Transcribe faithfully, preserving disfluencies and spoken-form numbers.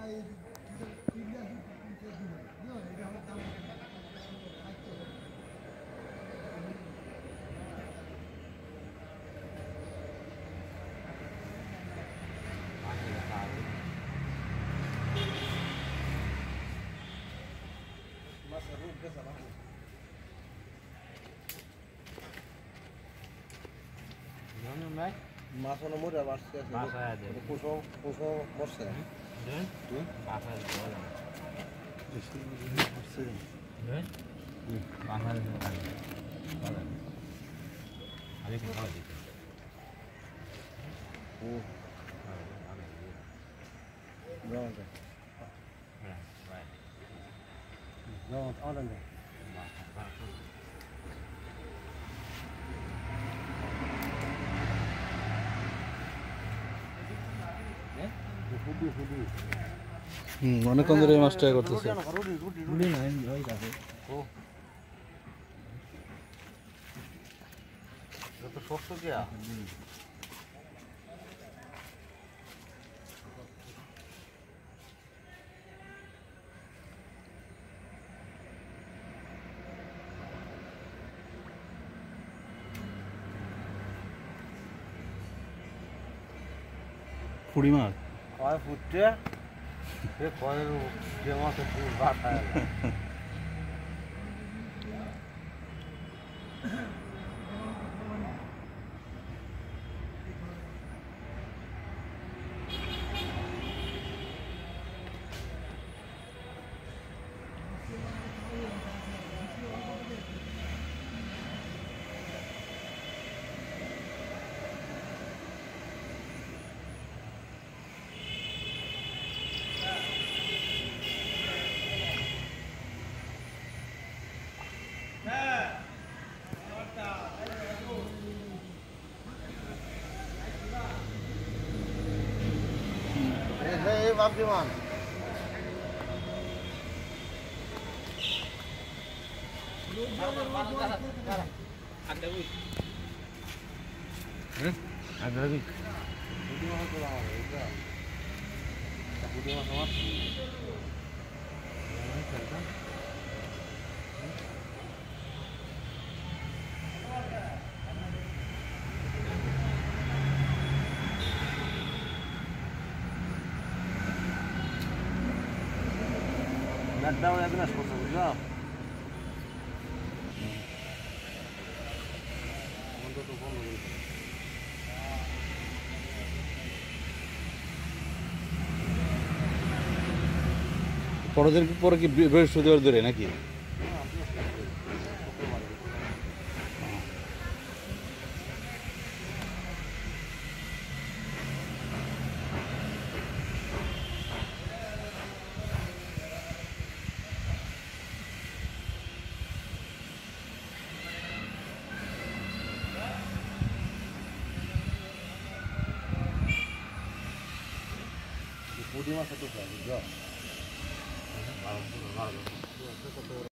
মাছ অনেক মরে বাড়ছে পুষো পুষো মরছে হুম অনেকক্ষণ ধরে এই মাছটা করতেছে। শক্ত কেয়া পুঁটি মাছ কয় ফুটছে সে কয় যে মাছ ভাত খায় Hey, everyone. Hmm? Ada lagi. Budi mana tu lah? Itu. Tak budi mana sama? Nak tahu yang kena sponsor juga. Untuk tu pun boleh. পরদিন পরে কি বৃহস্পতিবার ধরে নাকি? Budi masa tu kan juga.